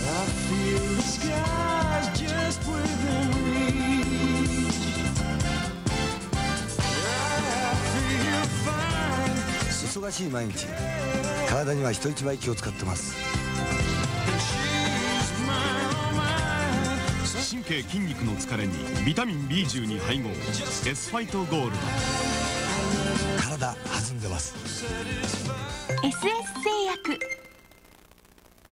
忙しい毎日、体には人一倍気を使ってます。 神経筋肉の疲れにビタミン B12 配合 S ファイトゴールド。 体弾んでます。 SS 製薬